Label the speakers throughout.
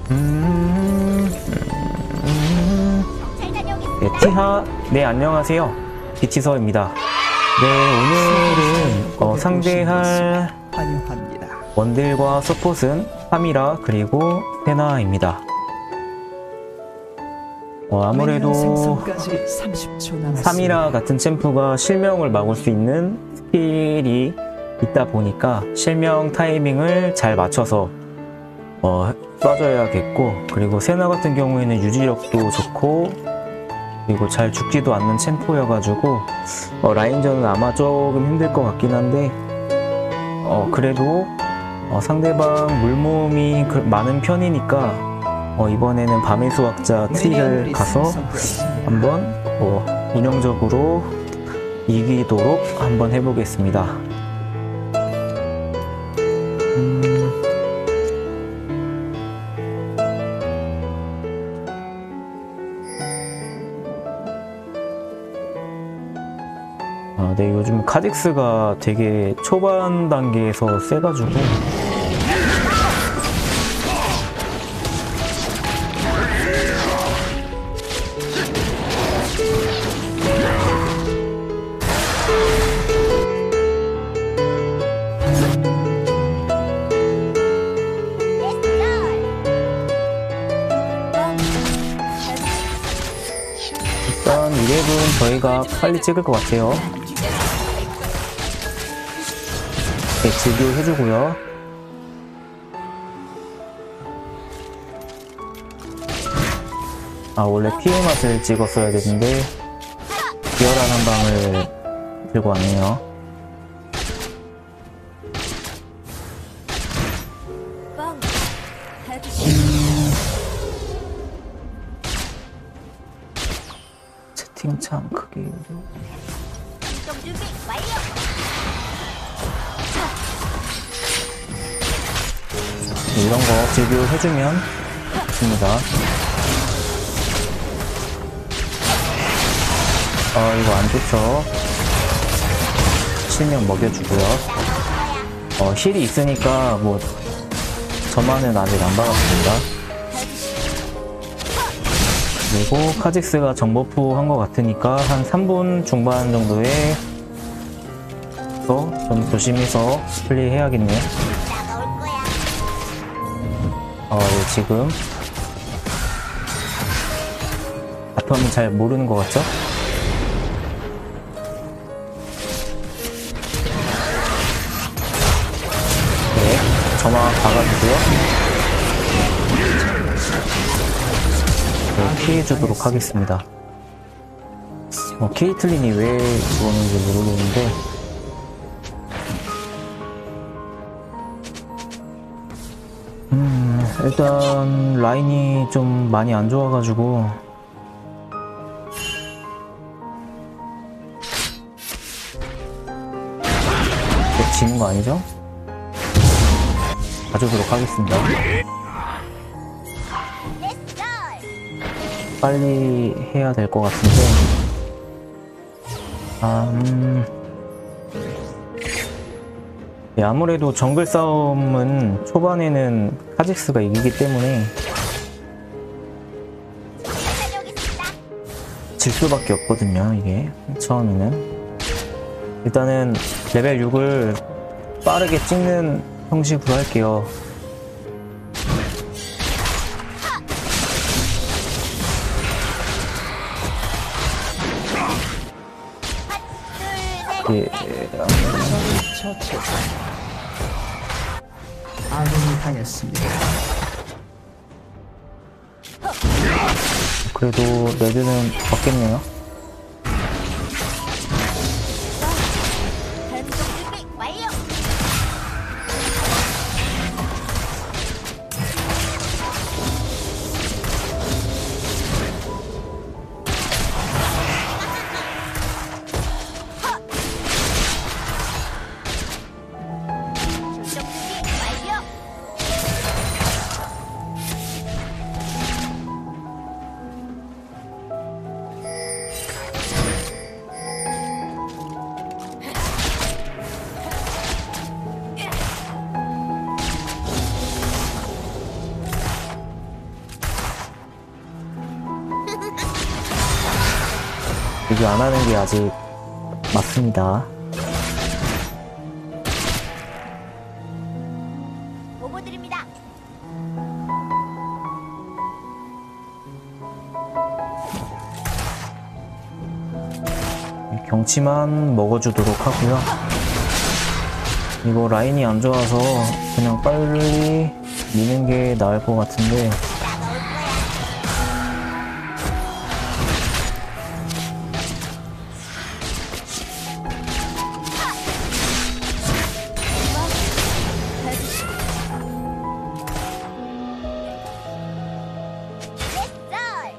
Speaker 1: 네, 네, 안녕하세요. 비치서입니다. 네, 오늘은 상대할
Speaker 2: 환영합니다.
Speaker 1: 원딜과 서폿은 파미라 그리고 세나입니다. 아무래도
Speaker 2: 생성까지 30초 남았습니다.
Speaker 1: 파미라 같은 챔프가 실명을 막을 수 있는 스킬이 있다 보니까 실명 타이밍을 잘 맞춰서 쏴줘야겠고, 그리고 세나 같은 경우에는 유지력도 좋고 그리고 잘 죽지도 않는 챔프여가지고 라인전은 아마 조금 힘들 것 같긴 한데 그래도 상대방 물몸이 많은 편이니까 이번에는 밤의 수학자 트릭을 가서 한번 운영적으로 이기도록 한번 해보겠습니다. 네, 요즘 카직스가 되게 초반 단계에서 세가지고 일단 2렙은 저희가 빨리 찍을 것 같아요. 네, 즐겨 해주고요. 원래 피해 맛을 찍었어야 되는데 비열한 한 방을 들고 왔네요. 채팅창 크게 이런 거 제교해주면 좋습니다. 이거 안 좋죠. 실명 먹여주고요. 힐이 있으니까 뭐 저만은 아직 안 박았습니다. 그리고 카직스가 정버프 한 것 같으니까 한 3분 중반 정도에 좀 조심해서 플레이 해야겠네요. 지금 바텀은 잘 모르는 것 같죠? 네, 점화 박아주고요. 네, 피해주도록 하겠습니다. 케이틀린이 왜 죽었는지 모르겠는데 일단 라인이 좀 많이 안 좋아가지고 지는 거 아니죠? 가져오도록 하겠습니다. 빨리 해야 될 것 같은데 네, 아무래도 정글 싸움은 초반에는 카직스가 이기기 때문에 질 수밖에 없거든요. 이게 처음에는 일단은 레벨 6을 빠르게 찍는 형식으로 할게요. 예.
Speaker 2: 아군이 당했습니다.
Speaker 1: 그래도 레드는 없겠네요. 이게 안 하는 게 아직 맞습니다.
Speaker 3: 보고 드립니다.
Speaker 1: 경치만 먹어주도록 하고요. 이거 라인이 안 좋아서 그냥 빨리 미는 게 나을 것 같은데
Speaker 3: 따가울 거야. 뱃살.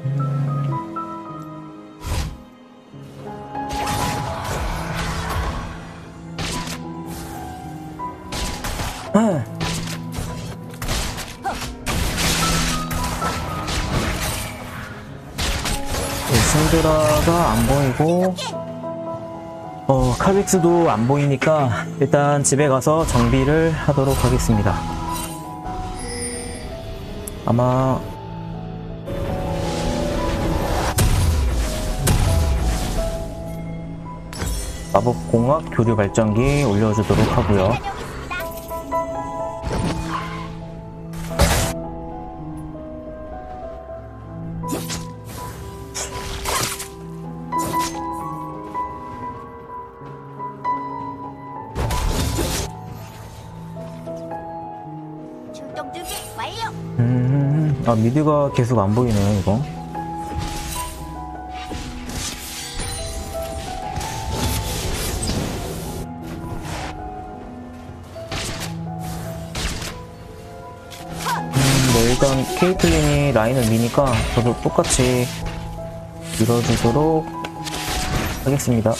Speaker 1: 신드라가 안 보이고 카직스도 안 보이니까 일단 집에 가서 정비를 하도록 하겠습니다. 아마 마법공학 교류 발전기 올려주도록 하고요.
Speaker 3: 출동 준비 완료.
Speaker 1: 미드가 계속 안 보이네요, 이거. 네, 일단 케이틀린이 라인을 미니까 저도 똑같이 밀어주도록 하겠습니다.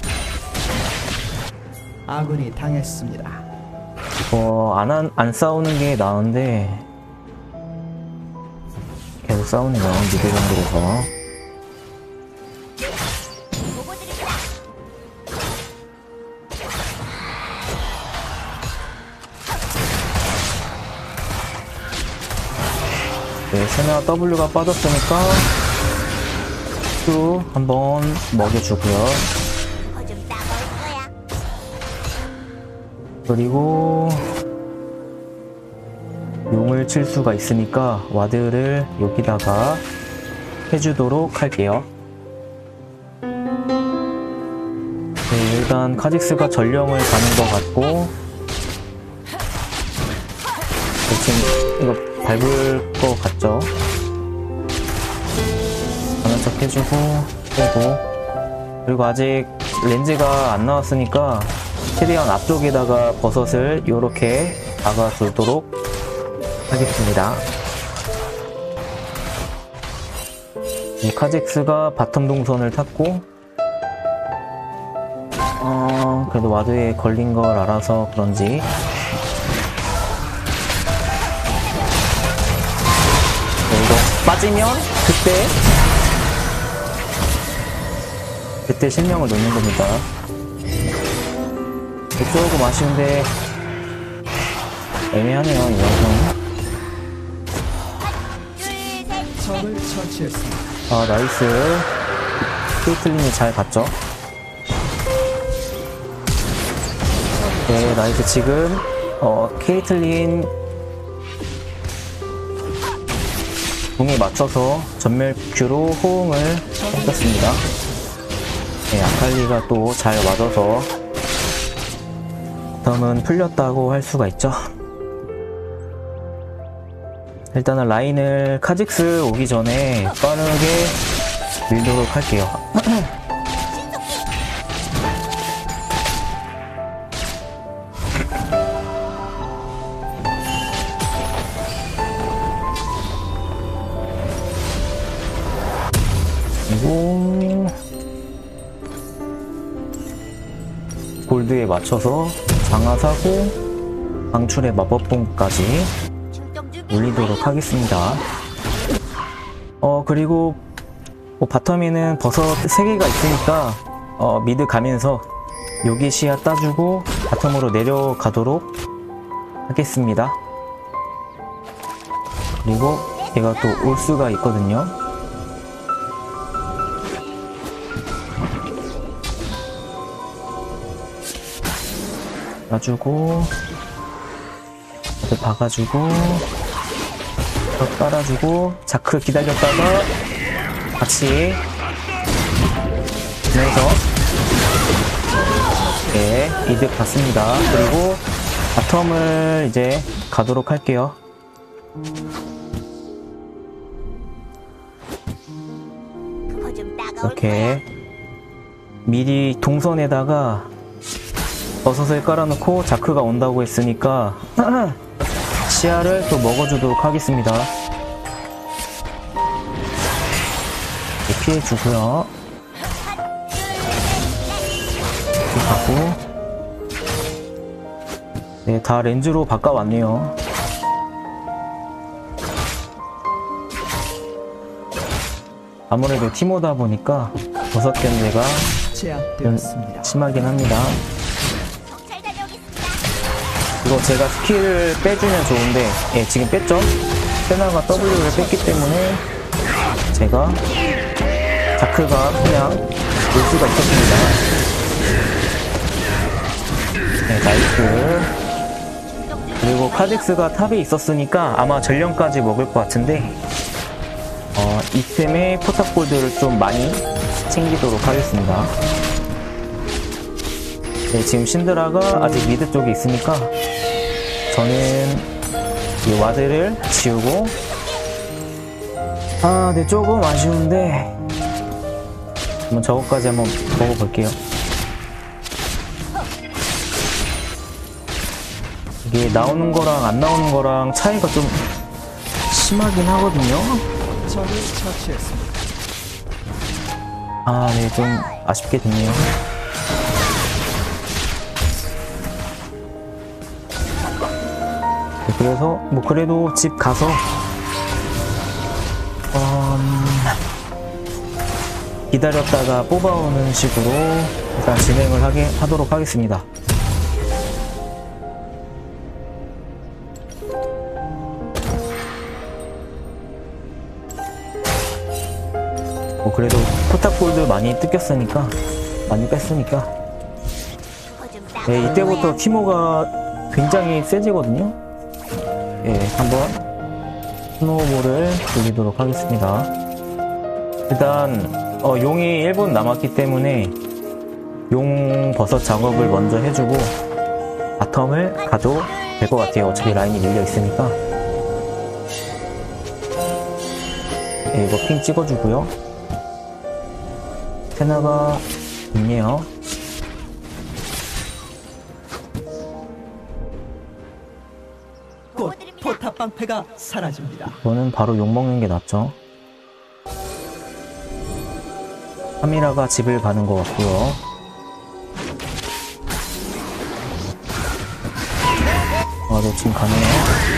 Speaker 2: 아군이 당했습니다.
Speaker 1: 안 싸우는 게 나은데 계속 싸우네요, 미드 정도에서.
Speaker 3: 보고 드립니다.
Speaker 1: 네, 세나 W가 빠졌으니까 Q 한번 먹여주고요.
Speaker 3: 좀 따가울 거야.
Speaker 1: 그리고 용을 칠 수가 있으니까 와드를 여기다가 해주도록 할게요. 네, 일단 카직스가 전령을 가는 것 같고 대충 이거 밟을 것 같죠? 가는 척 해주고 빼고, 그리고 아직 렌즈가 안 나왔으니까 최대한 앞쪽에다가 버섯을 이렇게 박아주도록 하겠습니다. 이 카직스가 바텀 동선을 탔고 그래도 와드에 걸린 걸 알아서 그런지 이거 빠지면 그때 실명을 놓는 겁니다. 조금 아쉬운데 애매하네요, 이 영상.
Speaker 2: 적을 처치했습니다.
Speaker 1: 아, 나이스. 케이틀린이 잘 갔죠? 네, 나이스. 지금 케이틀린 궁에 맞춰서 전멸 Q로 호응을 했었습니다. 네, 아칼리가 또 잘 맞아서 다음은 풀렸다고 할 수가 있죠. 일단은 라인을 카직스 오기 전에 빠르게 밀도록 할게요. 그리고 골드에 맞춰서 장화사고 방출의 마법봉까지
Speaker 3: 출동 준비
Speaker 1: 올리도록
Speaker 3: 완료.
Speaker 1: 하겠습니다. 그리고 바텀에는 버섯 3개가 있으니까 미드 가면서 여기 시야 따주고 바텀으로 내려가도록 하겠습니다. 그리고 얘가 또 올 수가 있거든요. 놔주고 와드 박아주고 벽 깔아주고 자크 기다렸다가 같이 보면서 네, 이득 봤습니다. 그리고 바텀을 이제 가도록 할게요.
Speaker 3: 그거 좀 따가울 거야.
Speaker 1: 이렇게 미리 동선에다가 버섯을 깔아놓고 자크가 온다고 했으니까 시야를 또 먹어주도록 하겠습니다. 네, 피해주고요. 가고 네, 다 렌즈로 바꿔왔네요. 아무래도 티모다 보니까 버섯 견제가 좀
Speaker 2: 제압되었습니다.
Speaker 1: 심하긴 합니다.
Speaker 3: 잘 다녀오겠습니다.
Speaker 1: 이거 제가 스킬을 빼주면 좋은데 예, 지금 뺐죠? 세나가 W를 뺐기 때문에 제가 자크가 그냥 올 수가 있었습니다. 네, 나이스. 그리고 카직스가 탑에 있었으니까 아마 전령까지 먹을 것 같은데 이템의 포탑골드를 좀 많이 챙기도록 하겠습니다. 네, 지금 신드라가 아직 미드 쪽에 있으니까 저는 이 와드를 지우고 네, 조금 아쉬운데 한번 저거까지 한번 먹어볼게요. 이게 나오는 거랑 안 나오는 거랑 차이가 좀 심하긴 하거든요.
Speaker 2: 적을 처치했습니다.
Speaker 1: 네, 좀 아쉽게 됐네요. 네, 그래서 뭐 그래도 집 가서 기다렸다가 뽑아오는 식으로 일단 진행을 하도록 하겠습니다. 뭐 그래도 포탑골드 많이 뜯겼으니까 많이 뺐으니까
Speaker 3: 그거 좀 따가울
Speaker 1: 네, 이때부터
Speaker 3: 거야.
Speaker 1: 티모가 굉장히 세지거든요. 네, 한번 스노우볼을 돌리도록 하겠습니다. 일단 용이 1분 남았기 때문에 용 버섯 작업을 먼저 해주고 바텀을 가도 될 것 같아요. 어차피 라인이 밀려 있으니까. 네, 이거 핑 찍어주고요. 세나가 있네요.
Speaker 2: 곧 포탑 방패가 사라집니다.
Speaker 1: 이거는 바로 욕먹는 게 낫죠. 카미라가 집을 가는 것 같고요. 너 지금 가네요.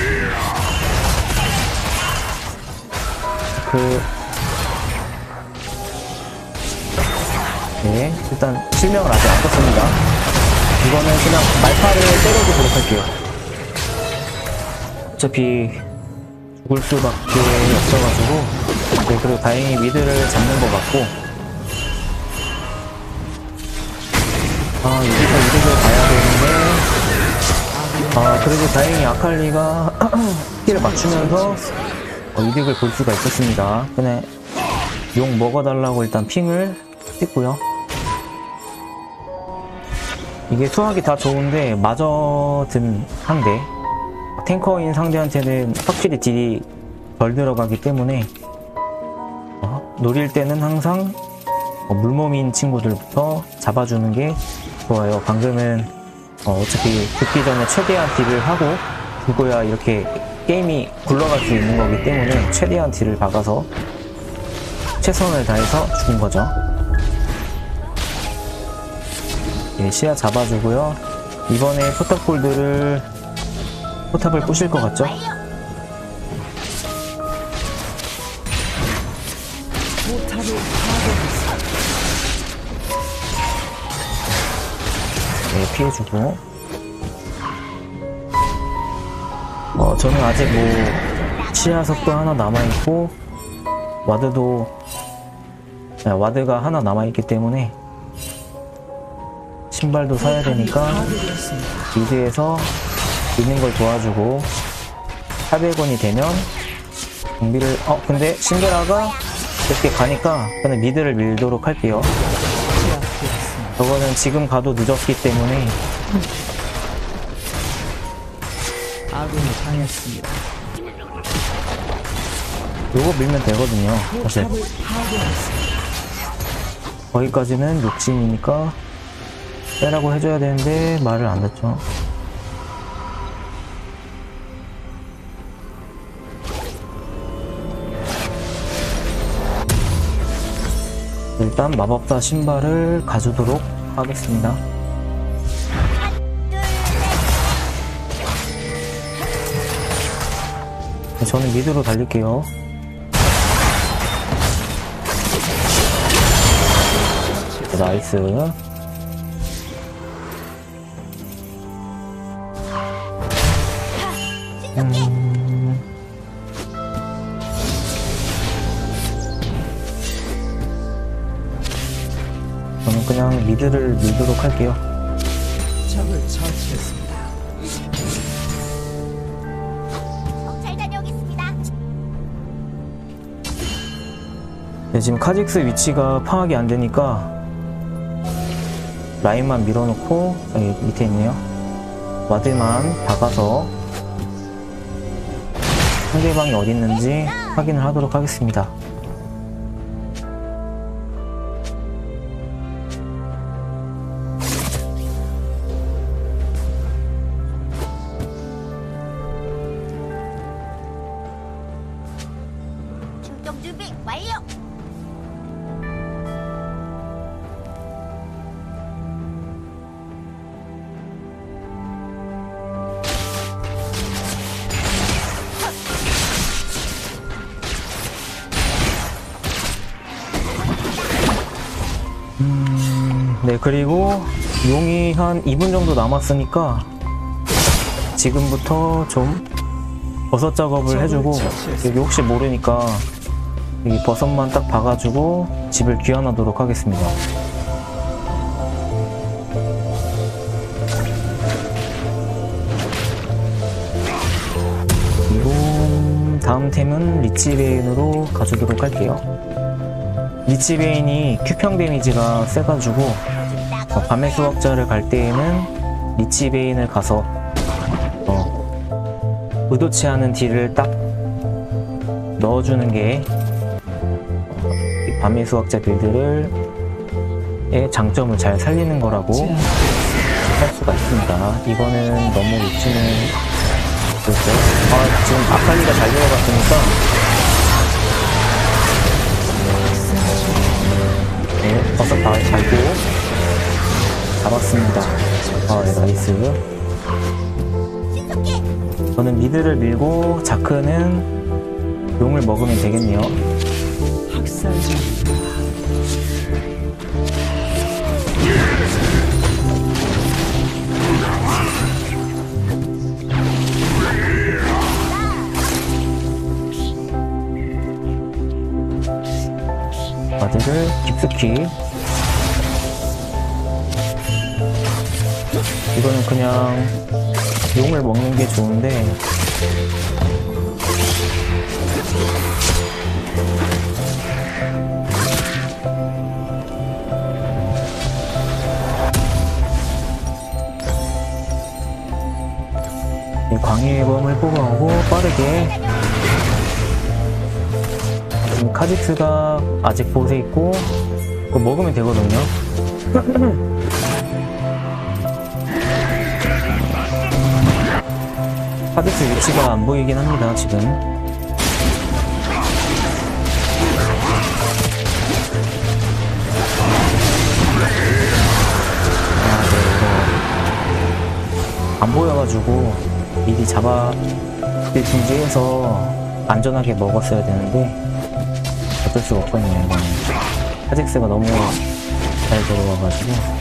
Speaker 1: 네, 일단 실명을 아직 안 썼습니다. 이거는 그냥 말파를 때려주도록 할게요. 어차피 죽을 수밖에 없어가지고. 네, 그리고 다행히 미드를 잡는 것 같고. 여기서 이득을 봐야 되는데 그래도 다행히 아칼리가 힐을 맞추면서 이득을 볼 수가 있었습니다. 그냥 용 먹어달라고 일단 핑을 찍고요. 이게 수학이 다 좋은데 마저 든 상대 탱커인 상대한테는 확실히 딜이 덜 들어가기 때문에 노릴 때는 항상 물몸인 친구들부터 잡아주는 게 좋아요. 방금은 어차피 죽기 전에 최대한 딜을 하고 죽어야 이렇게 게임이 굴러갈 수 있는 거기 때문에 최대한 딜을 박아서 최선을 다해서 죽은 거죠. 네, 시야 잡아주고요. 이번에 포탑을 부실 것 같죠?
Speaker 2: 포탑을 파괴했습니다.
Speaker 1: 네, 피해주고. 저는 아직 시야 속도 하나 남아있고, 와드가 하나 남아있기 때문에, 신발도 사야 되니까
Speaker 2: 파괴되었습니다.
Speaker 1: 미드에서 있는 걸 도와주고 800원이 되면 준비를 근데 신데라가 이렇게 가니까 저는 미드를 밀도록 할게요.
Speaker 2: 제압되었습니다.
Speaker 1: 저거는 지금 가도 늦었기 때문에
Speaker 2: 아군이 당했습니다.
Speaker 1: 요거 밀면 되거든요. 사실
Speaker 2: 포탑을 파괴했습니다.
Speaker 1: 거기까지는 욕심이니까 빼라고 해줘야 되는데 말을 안 듣죠. 일단 마법사 신발을 가져도록 하겠습니다. 저는 미드로 달릴게요. 나이스. 저는 그냥 미드를 밀도록 할게요.
Speaker 2: 적을 처치했습니다.
Speaker 3: 정찰 다녀오겠습니다.
Speaker 1: 네, 지금 카직스 위치가 파악이 안 되니까 라인만 밀어놓고 여기 밑에 있네요. 와드만 박아서 상대방이 어디 있는지 확인을 하도록 하겠습니다.
Speaker 3: 출동 준비 완료.
Speaker 1: 네, 그리고 용이 한 2분 정도 남았으니까 지금부터 좀 버섯 작업을 해주고, 여기 혹시 모르니까 여기 버섯만 딱 박아주고 집을 귀환하도록 하겠습니다. 그리고 다음 템은 리치베인으로 가주도록 할게요. 리치베인이 큐평 데미지가 세가지고 밤의 수학자를 갈 때에는 리치베인을 가서 의도치 않은 딜을 딱 넣어주는 게 밤의 수학자 빌드의 장점을 잘 살리는 거라고 할 수가 있습니다. 이거는 너무 놓치는 글쎄요. 지금 아칼리가 잘 들어갔으니까 네, 버섯 밟고 잡았습니다. 네, 나이스.
Speaker 3: 신속히.
Speaker 1: 저는 미드를 밀고 자크는 용을 먹으면 되겠네요.
Speaker 2: 학살자입니다.
Speaker 1: 바드를 깊숙이. 이거는 그냥 용을 먹는 게 좋은데 이 광희의 검을 뽑아오고 빠르게. 지금 카직스가 아직 보세 있고 그거 먹으면 되거든요. 카직스 위치가 안 보이긴 합니다, 지금. 안 보여가지고 미리 중지해서 안전하게 먹었어야 되는데 어쩔 수가 없거든요. 이거는 카직스가 너무 잘 들어와가지고.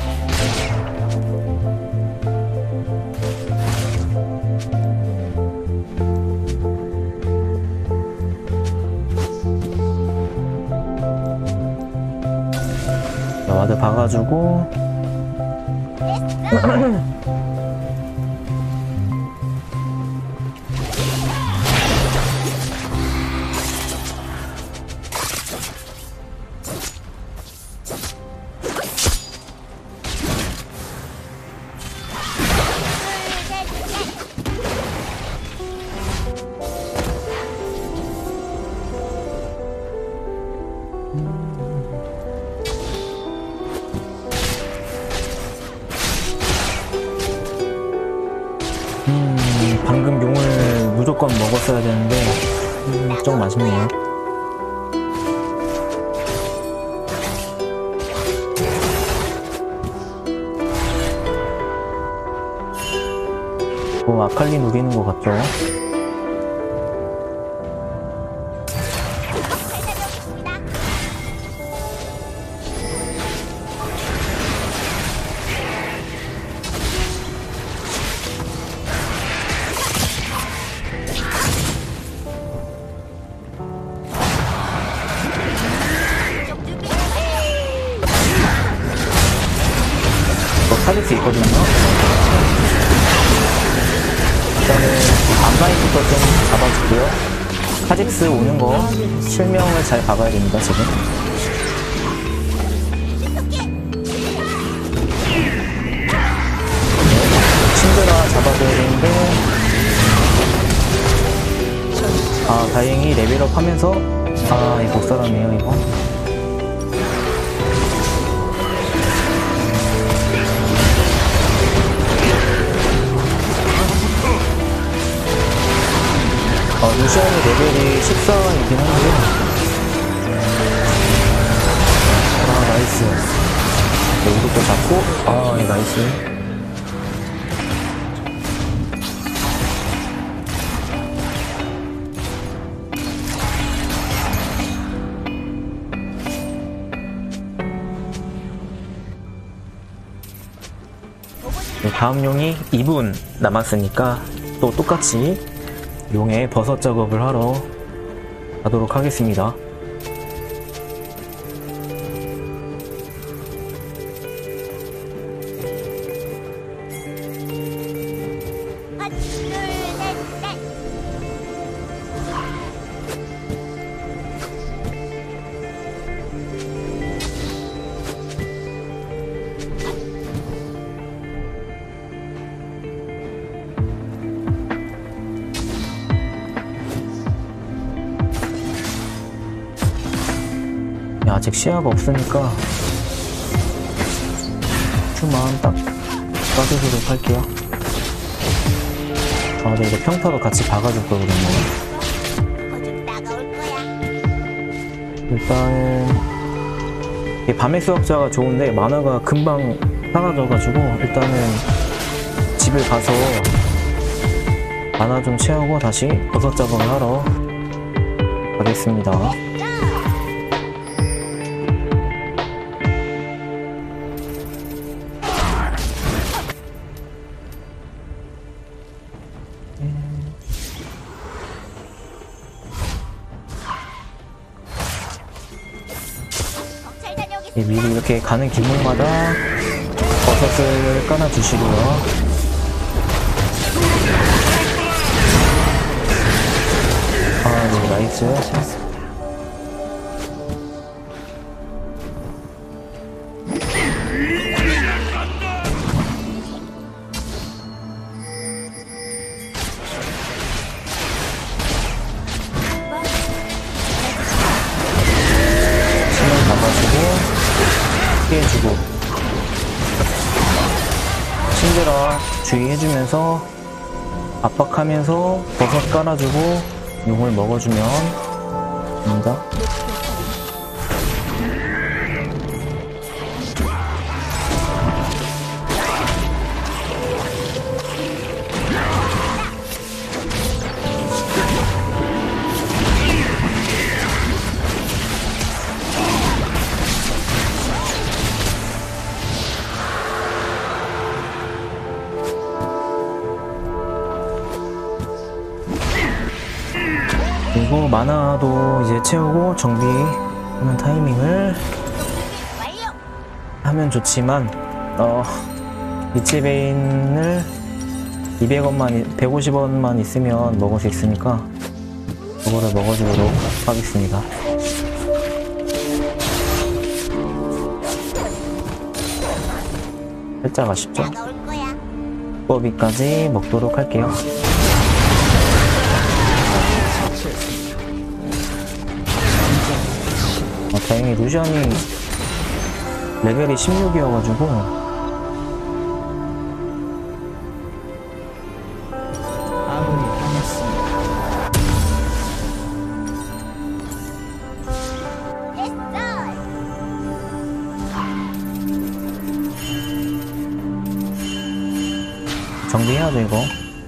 Speaker 1: 와드 박아주고 방금 용을 무조건 먹었어야 되는데 좀 아쉽네요. 아칼리 노리는 것 같죠?
Speaker 3: 잘 다녀오겠습니다. 출동 준비
Speaker 1: 찾을 수 있거든요. 일단은 앞라인부터 좀 잡아주고요. 카직스 오는 거 실명을 잘 박아야 됩니다. 지금 친드라 잡아줘야 되는데 다행히 레벨업 하면서 이거 못 살았네요. 이거 루시안의 레벨이 14이긴 한데 나이스. 이것도 잡고 예, 나이스. 다음 용이 2분 남았으니까 또 똑같이 용의 버섯 작업을 하러 가도록 하겠습니다.
Speaker 3: 하나, 둘, 셋, 넷.
Speaker 1: 아직 시야가 없으니까 큐만 딱 빠져주도록 할게요. 근데 이거 평타도 같이 박아줄 거거든요.
Speaker 3: 좀 따가울 거야.
Speaker 1: 일단은 이 밤의 수업자가 좋은데 만화가 금방 사라져가지고 일단은 집을 가서 만화 좀 채우고 다시 버섯 작업을 하러 가겠습니다.
Speaker 3: 잘 다녀오겠습니다.
Speaker 1: 미리 이렇게 가는 길목마다 버섯을 깔아주시고요. 네, 나이스. 신경 잡아주고 피해주고 신드라 주의해주면서 압박하면서 버섯 깔아주고 용을 먹어주면 됩니다. 그리고 만화도 이제 채우고 정비하는 타이밍을
Speaker 3: 완료.
Speaker 1: 하면 좋지만 리치베인을 150원만 있으면 먹을 수 있으니까 그거를 먹어주도록 하겠습니다. 살짝 아쉽죠?
Speaker 3: 나가 올 거야.
Speaker 1: 뽀비까지 먹도록 할게요. 다행히 루시안이 레벨이 16이어가지고
Speaker 2: 아군이 당했습니다.
Speaker 3: 됐어.
Speaker 1: 정비해야죠 이거.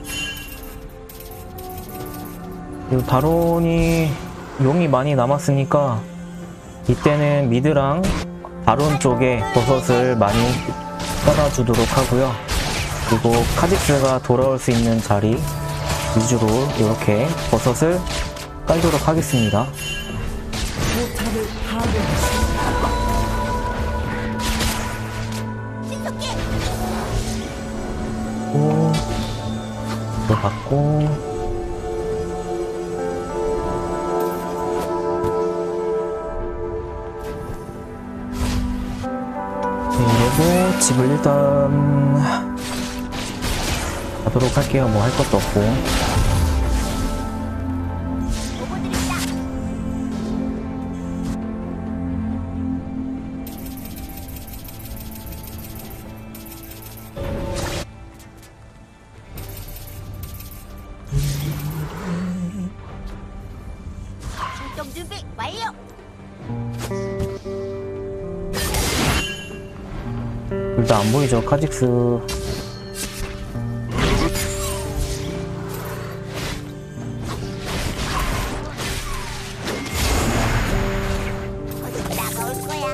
Speaker 1: 그리고 바론이 용이 많이 남았으니까 이때는 미드랑 바론 쪽에 버섯을 많이 떠나주도록 하고요. 그리고 카직스가 돌아올 수 있는 자리 위주로 이렇게 버섯을 깔도록 하겠습니다.
Speaker 2: 포탑을 파괴했습니다.
Speaker 3: 신속히.
Speaker 1: 이거 받고 그리고 집을 일단 가도록 할게요. 뭐 할 것도 없고.
Speaker 3: 보고 드립니다. 출동 준비 완료.
Speaker 1: 둘 다 안 보이죠? 카직스
Speaker 3: 어디 나가 올 거야.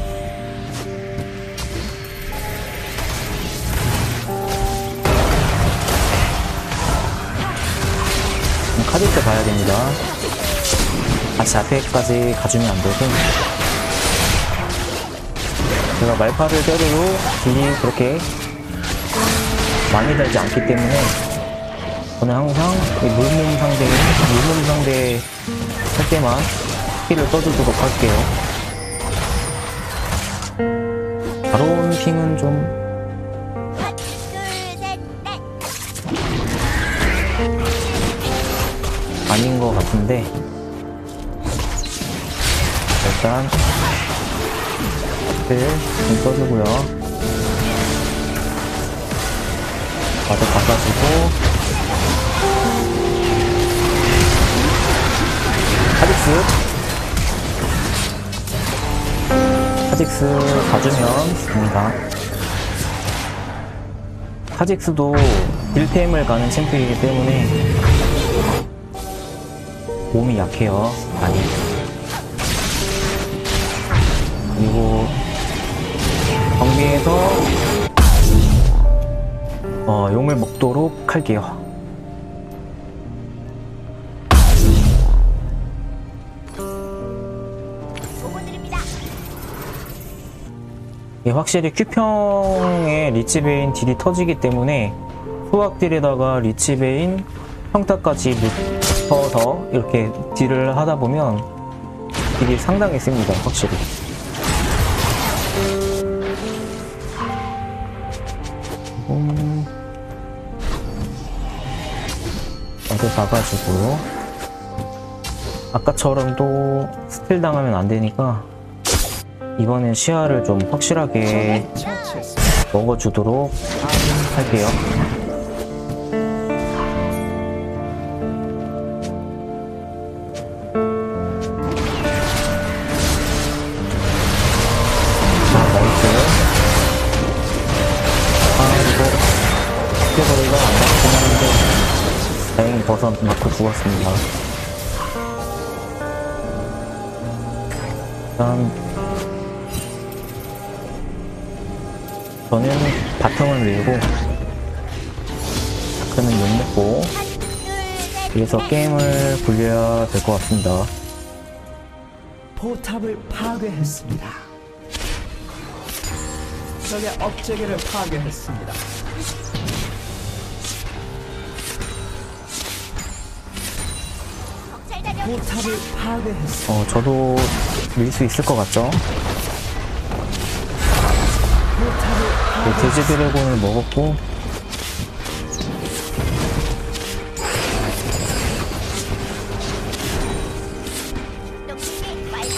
Speaker 1: 카직스 봐야 됩니다. 같이 앞에까지 가주면 안 되고 제가 말파를 때려도 딜이 그렇게 많이 달지 않기 때문에 저는 항상 이 물몸 상대 할 때만 힐을 떠주도록 할게요. 바론 핑은 좀
Speaker 3: 하나, 둘, 셋, 넷.
Speaker 1: 아닌 것 같은데 일단 좀 써주고요. 바로 바꿔주고 카직스 가주면 됩니다. 카직스도 딜템을 가는 챔프이기 때문에 몸이 약해요. 많이. 그리고 정비해서 용을 먹도록 할게요.
Speaker 3: 보고 드립니다.
Speaker 1: 확실히 큐평에 리치베인 딜이 터지기 때문에 소확딜에다가 리치베인 평타까지 붙어서 이렇게 딜을 하다 보면 딜이 상당히 셉니다. 확실히. 어디 봐가지고 아까처럼 또 스틸 당하면 안 되니까 이번엔 시야를 좀 확실하게
Speaker 2: 처치했습니다.
Speaker 1: 먹어주도록 할게요. 나이스. 이거 스케버리가 안 맞긴 하는데 다행히 버섯 맞고 죽었습니다. 일단 저는 바텀을 밀고 다크는 못 먹고
Speaker 3: 하나, 둘, 셋,
Speaker 1: 여기서 게임을 굴려야 될 것 같습니다.
Speaker 2: 포탑을 파괴했습니다. 적의 업체계를 파괴했습니다.
Speaker 3: 경찰 다녀.
Speaker 2: 포탑을 파괴했습니다.
Speaker 1: 저도 밀 수 있을 것 같죠? 네, 돼지 드래곤을 먹었고,
Speaker 3: 녹지 완료.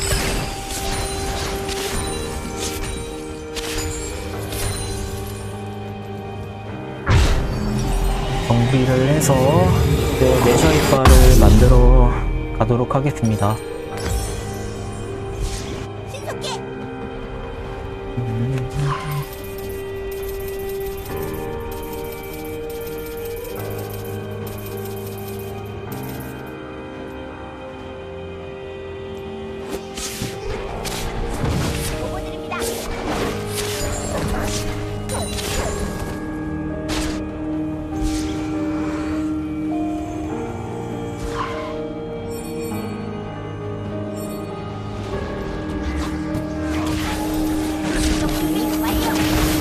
Speaker 1: 정비를 해서 내셔 이빨을 만들어 가도록 하겠습니다.
Speaker 3: 신속히. 보고드립니다. 녹지 완료.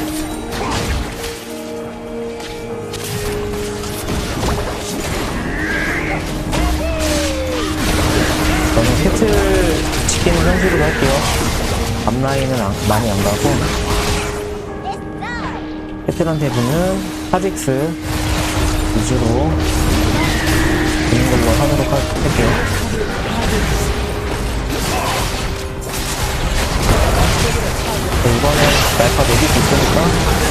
Speaker 1: 저는 캐틀 지키는 형식으로 할게요. 앞라인은 많이 안 가고,
Speaker 3: 됐어.
Speaker 1: 캐틀한테 부는 파직스 위주로 되는 걸로 하도록 할게요. 이번에 날파 녹일 수 있으니까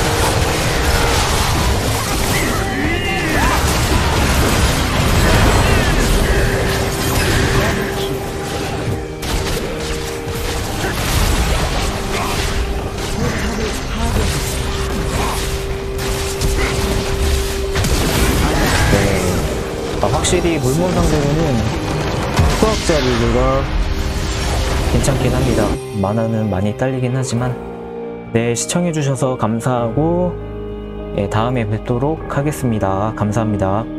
Speaker 1: 확실히 물몬 상대로는 수학자 릴드가 괜찮긴 합니다. 만화는 많이 딸리긴 하지만. 네, 시청해주셔서 감사하고, 다음에 뵙도록 하겠습니다. 감사합니다.